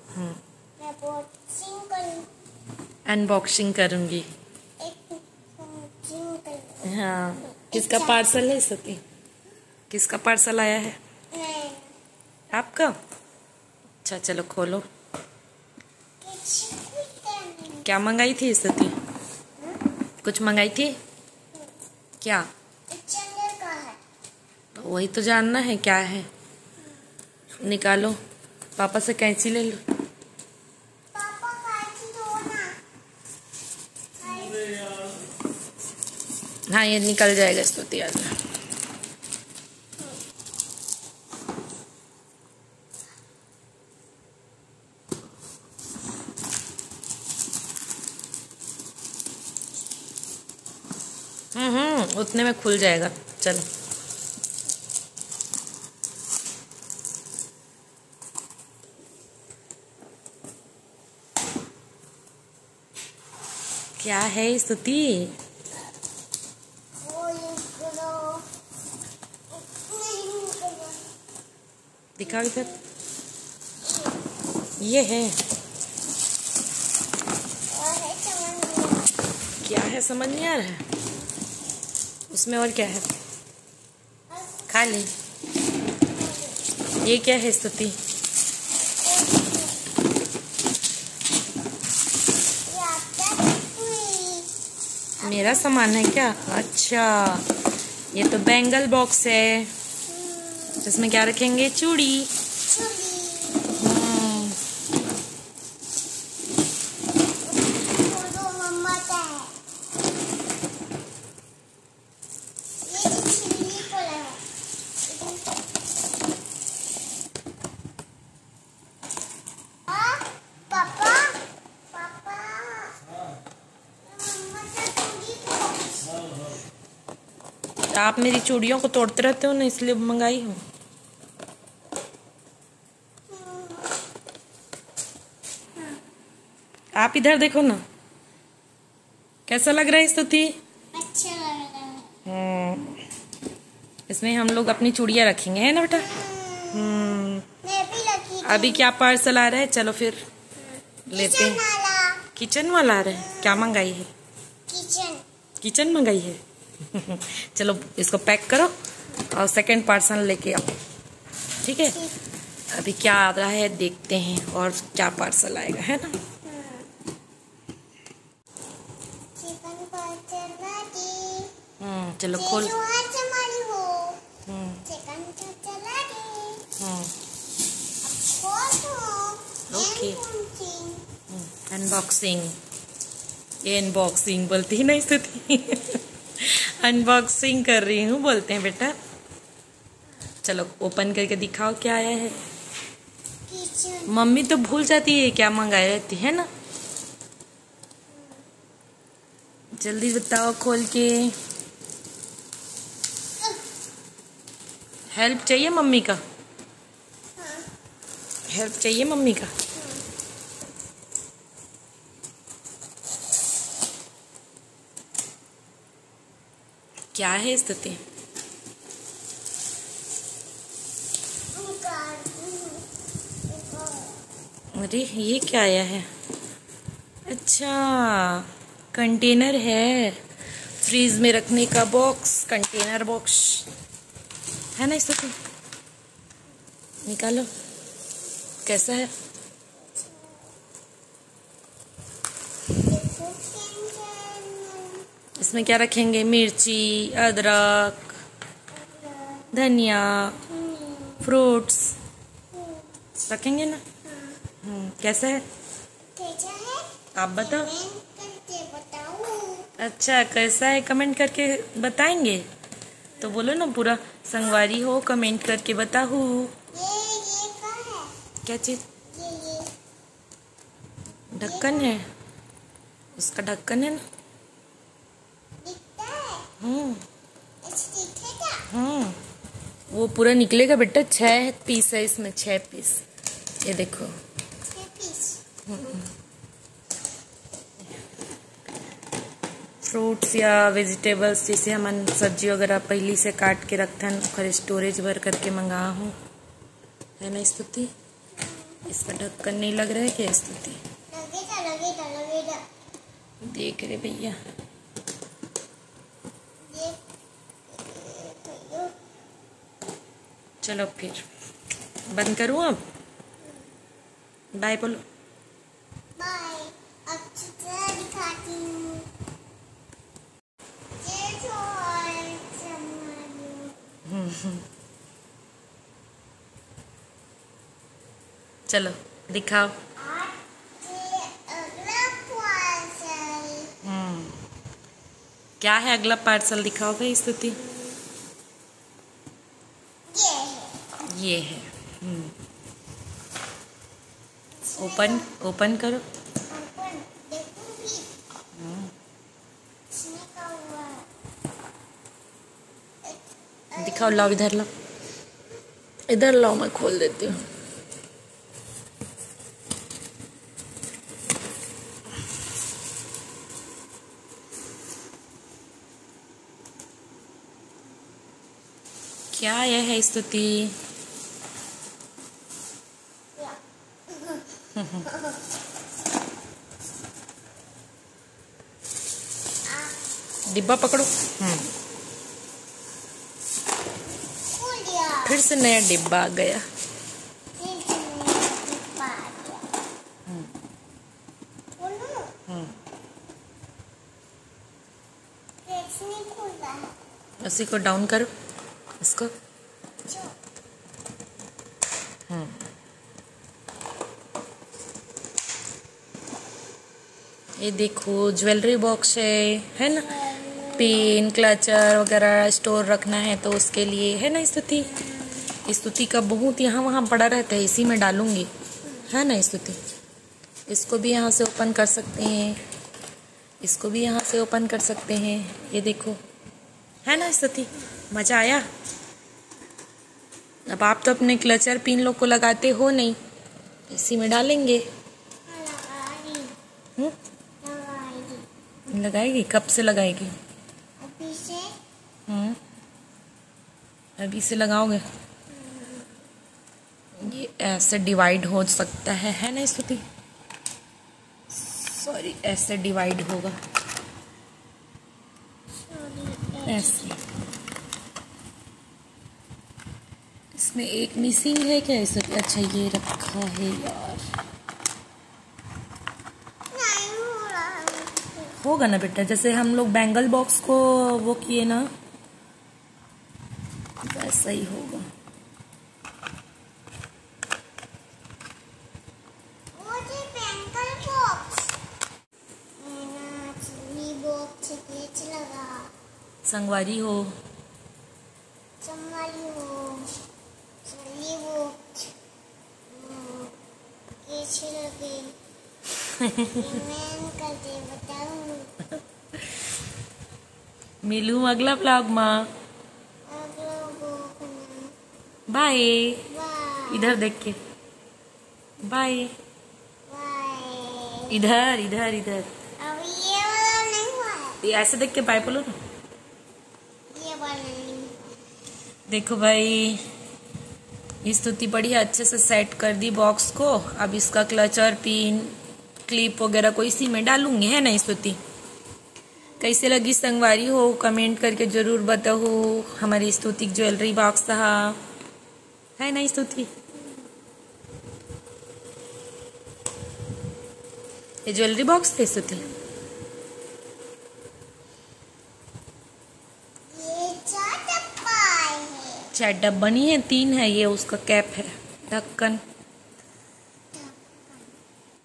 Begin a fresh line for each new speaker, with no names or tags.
Unboxing करूंगी। हाँ, किसका पार्सल है सती? किसका पार्सल आया है? आपका? अच्छा चलो खोलो। क्या मंगाई थी सती? कुछ मंगाई थी क्या? वही तो जानना है क्या है। निकालो, पापा से कैंची ले लो।
पापा कैंची दो ना।
हाँ ये निकल जाएगा स्तुति आज। उतने में खुल जाएगा। चलो क्या है स्तुति? दिखाओ इधर। ये है क्या है समझ नहीं आ रहा है। उसमें और क्या है? खा ले। ये क्या है स्तुति? मेरा सामान है क्या? अच्छा ये तो बैंगल बॉक्स है। इसमें क्या रखेंगे? चूड़ी। आप मेरी चूड़ियों को तोड़ते रहते हो ना, इसलिए मंगाई हूँ। आप इधर देखो ना, कैसा लग रहा है स्तुति?
अच्छा लग रहा है।
इसमें हम लोग अपनी चूड़ियाँ रखेंगे, है ना बेटा?
मैं भी रखी।
अभी क्या पार्सल आ रहा है? चलो फिर लेते हैं। किचन वाला आ रहा है। क्या मंगाई है? किचन मंगाई है। चलो इसको पैक करो और सेकंड पार्सल लेके आओ, ठीक है? अभी क्या आ रहा है देखते हैं और क्या पार्सल आएगा, है ना? चलो खोल। Okay unboxing. ये अनबॉक्सिंग बोलती ही नहीं स्तुति। अनबॉक्सिंग कर रही हूँ बोलते हैं बेटा। चलो ओपन करके दिखाओ क्या आया है। मम्मी तो भूल जाती है क्या मंगाई रहती है ना। जल्दी बताओ खोल के। हेल्प चाहिए मम्मी का? हेल्प चाहिए मम्मी का? क्या है स्तुति? अरे ये क्या आया है? अच्छा कंटेनर है, फ्रीज में रखने का बॉक्स, कंटेनर बॉक्स है ना स्तुति? निकालो कैसा है? इसमें क्या रखेंगे? मिर्ची, अदरक, धनिया, फ्रूट्स रखेंगे ना? कैसा है? आप बताओ। अच्छा कैसा है कमेंट करके बताएंगे तो बोलो ना, पूरा संगवारी हो कमेंट करके बताओ। क्या चीज? ढक्कन है, उसका ढक्कन है ना। वो पूरा निकलेगा बेटा। 6 पीस है इसमें, 6 पीस। ये देखो। फ्रूट्स या वेजिटेबल्स जैसे हम सब्जी वगैरह पहले से काट के रखते हैं, फिर स्टोरेज भर करके मंगा हूँ, है ना स्तुति? इसका ढक्कन नहीं लग रहा है क्या स्तुति?
लगेगा।
देख रहे भैया। चलो फिर बंद करूँ अब? बाय बोलो।
बाय। अब चित्र दिखाती हूँ।
चलो दिखाओ। क्या है अगला पार्सल? दिखाओ भाई स्तुति। ये है। ओपन करो। दिखाओ, लाओ इधर लाओ, इधर लाओ, मैं खोल देती हूँ। क्या यह है स्तुति? डिब्बा पकड़ो। फिर से नया डिब्बा आ गया। उसी को डाउन करो, इसको। ये देखो ज्वेलरी बॉक्स है ना, पेन क्लचर वगैरह स्टोर रखना है तो उसके लिए है ना स्तुति। स्तुति का बहुत यहाँ वहाँ पड़ा रहता है, इसी में डालूंगी, है ना स्तुति। इसको भी यहाँ से ओपन कर सकते हैं, इसको भी यहाँ से ओपन कर सकते हैं। ये देखो, है ना स्तुति। मज़ा आया? अब आप तो अपने क्लचर पिन लोग को लगाते हो नहीं, इसी में डालेंगे। लगाएगी? कब से लगाएगी?
अभी से।
अभी से लगाओगे? ये ऐसे डिवाइड हो सकता है ना स्तुति? सॉरी, ऐसे डिवाइड होगा, ऐसे। इसमें एक मिसिंग है क्या इसे? अच्छा ये रखा है यार।
नहीं हो रहा।
होगा ना बेटा, जैसे हम लोग बैंगल बॉक्स को वो किए ना, वैसा ही होगा। संगवारी हो,
कैसे लगे? मैं करके बताऊं।
मिलूं अगला व्लॉग में। बाय। इधर देख के बाय। इधर इधर इधर।
अब ये वाला नहीं हुआ है।
ये ऐसे देख के बाय बोलो ना।
ये वाला नहीं।
देखो भाई, स्तुति बड़ी अच्छे से सेट कर दी बॉक्स को। अब इसका क्लचर पिन क्लिप वगैरह को इसी में डालूंगी, है ना स्तुति। कैसे लगी संगवारी हो कमेंट करके जरूर बताओ। हमारी स्तुति ज्वेलरी बॉक्स था, है ना स्तुति। ये ज्वेलरी बॉक्स थे स्तुति।
ये 4 डब्बा है।
4 डब्बा नहीं है, 3 है। ये उसका कैप है, ढक्कन।